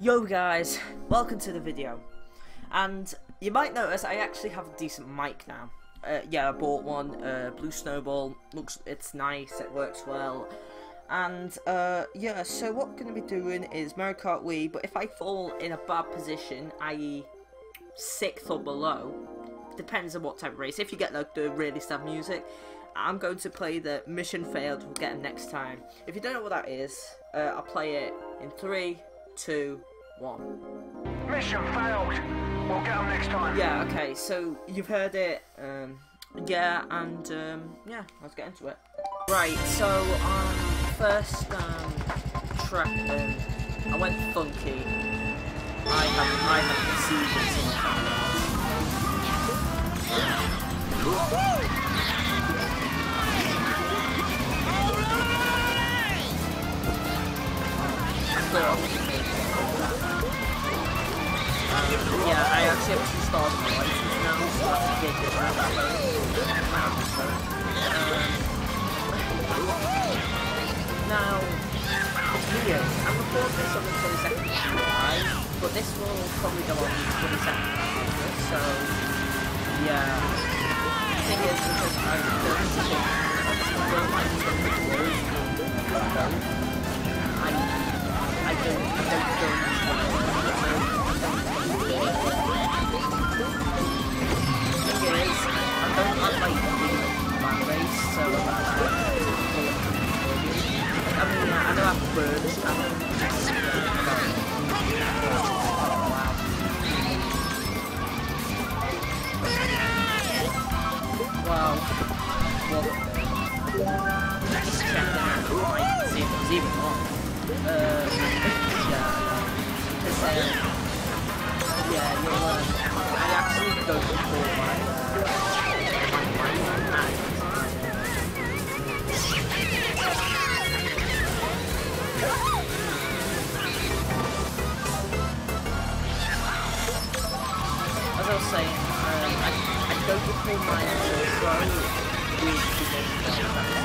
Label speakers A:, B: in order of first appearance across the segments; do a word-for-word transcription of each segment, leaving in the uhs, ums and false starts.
A: Yo guys, welcome to the video. And you might notice I actually have a decent mic now. Uh, yeah, I bought one, uh, Blue Snowball. Looks, it's nice, it works well. And uh, yeah, so what I'm going to be doing is Mario Kart Wii, but if I fall in a bad position, that is sixth or below, depends on what type of race. If you get like the really sad music, I'm going to play the Mission Failed, we'll get them next time. If you don't know what that is, uh, I'll play it in three, two, one.
B: Mission failed. We'll get them next time.
A: Yeah, okay, so you've heard it, um, yeah, and um, yeah, let's get into it. Right, so um, first um, track, um, I went funky. I haven't, I haven't received it since I thought Um, yeah, I actually have two stars on my license now, so that's a big difference. Um, now, it's weird. I'm recording this on the twenty-second of July, but this will probably go on the twenty-second of August, so, yeah. The thing is, because I don't think, obviously I don't like some videos, I, I don't, I don't go I mean, yeah, I know I have birds. I know. Wow. Well, let's check it out. I can see if it was even on. Uh, yeah. Because, um, yeah, you'll, um, I actually don't record my, uh, my, my, my, as I was saying, um, I, I don't record my intro with the game,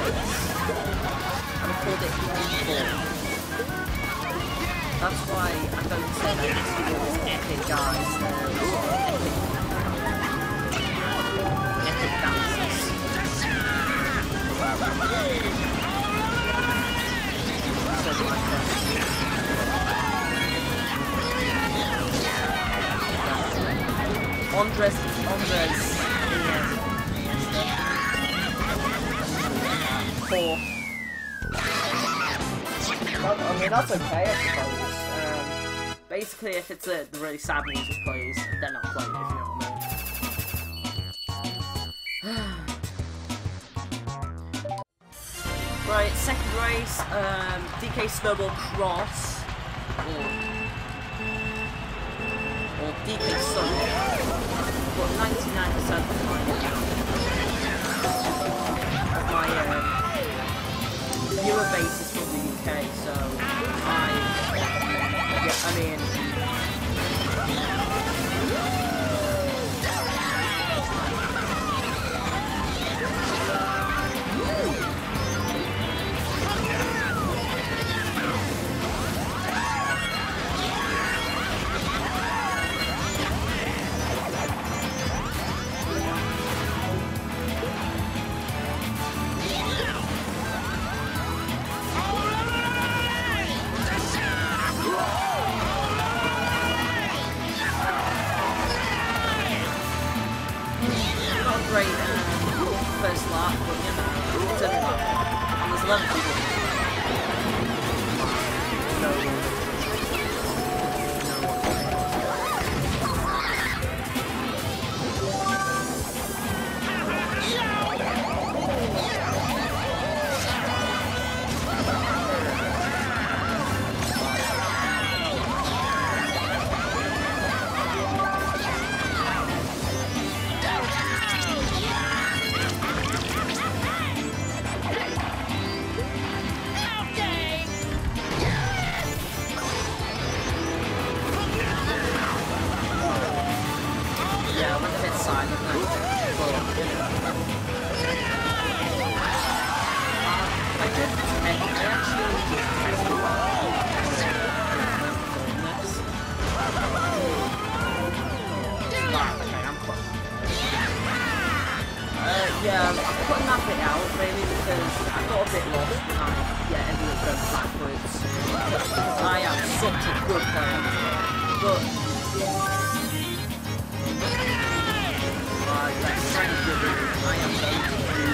A: I record it before. That's why I don't say that this video is epic, guys. Uh, sort of epic, epic dances. So like that. Andres, Andres, four. I mean, that's okay, I suppose. Um, basically, if it's a, the really sad music plays, then I'll play it, if you know what I mean. Right, second race, um, D K Snowball Cross, or, or D K Sonic. But ninety-nine percent of my, of my um, viewer base is from the U K, so I, yeah, I mean, great um, first lap, but you know, it's only lap. And there's eleven people. So, such a good player. But right, let's try and give it. I am going to do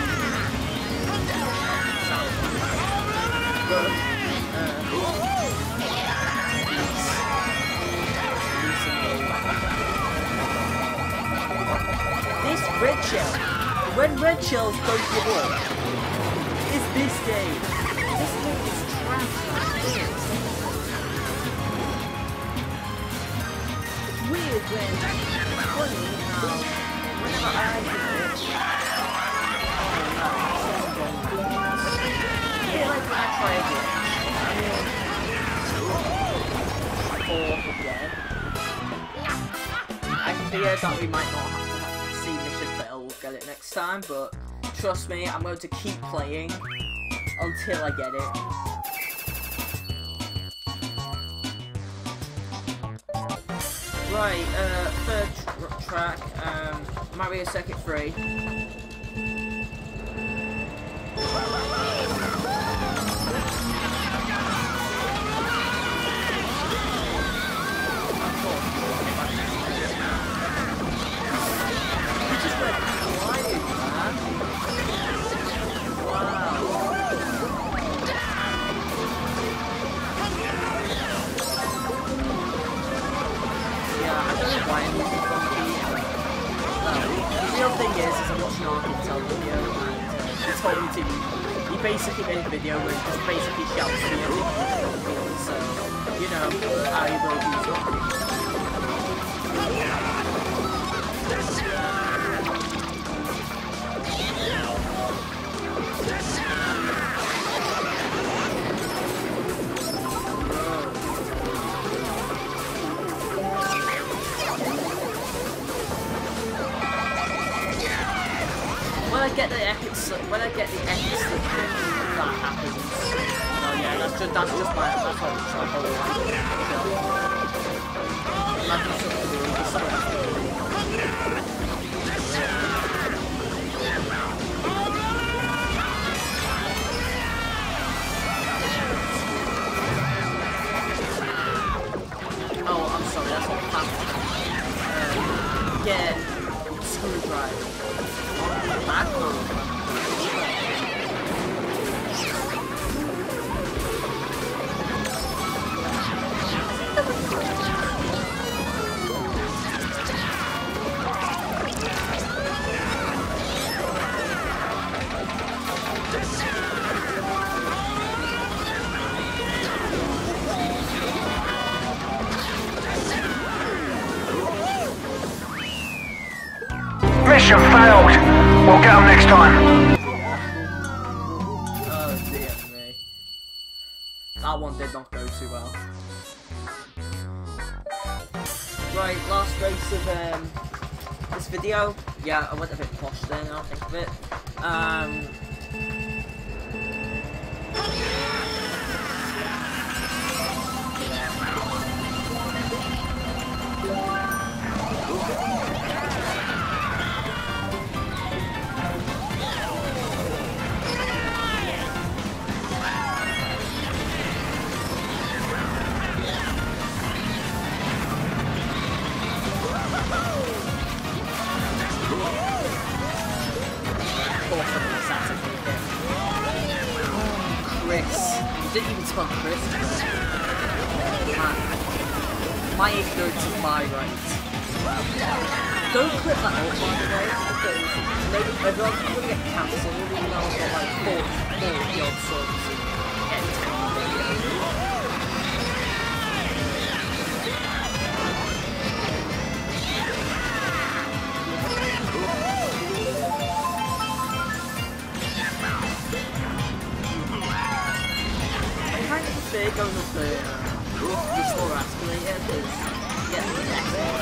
A: but uh this red shell, when red shells don't give up, is this game. This game is trash. It's weird when funny how whenever I do it, oh no, yeah, like when I try again, I mean, fourth again. I fear that we might not have to have see mission fail, we'll get it next time, but trust me, I'm going to keep playing until I get it. Right, uh, third tr track, um, Mario Circuit three. He basically made a video where he just basically shouts to me, so, you know, I will use it. When I get the epic, when I get the epic slip, that happens. Oh yeah, that's just that's just my that's what it's like whole life. That's just something to do. Just something to do. Oh, I'm sorry, that's what happened. Um, yeah, screwdriver. Back
B: Mission failed. We'll get them next time.
A: Oh dear me. That one did not go too well. Right, last race of um, this video. Yeah, I went a bit posh there now, I think of it. Um, Chris. You didn't even spell Chris. Man. My ignorance is my right. Don't clip that out, by the way, because maybe everyone's going to get cancelled, even though I've got like forty, forty odd subs and get ten videos. Going up the uh, restore escalator because yeah, the next one.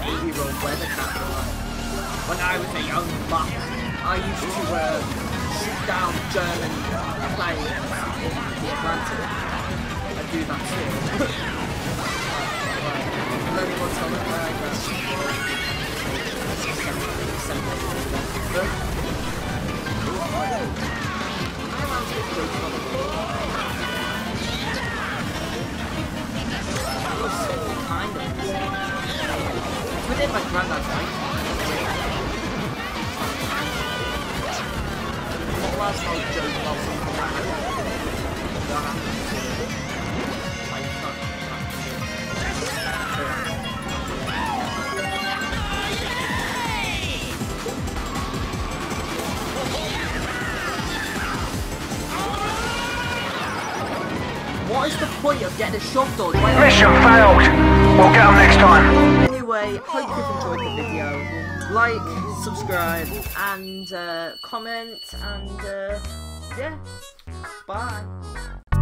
A: eight-year-old weather captain. Like, when I was a young buck, I used to uh, shoot down German planes in the Atlantic. I do that too. And then once I look like that, kind of. It's within my granddad's life. What last time Joe about something like that? What is the point of getting a shovel?
B: Mission failed. We'll get them next time.
A: Anyway, hope you've enjoyed the video. Like, subscribe, and uh, comment, and uh, yeah, bye.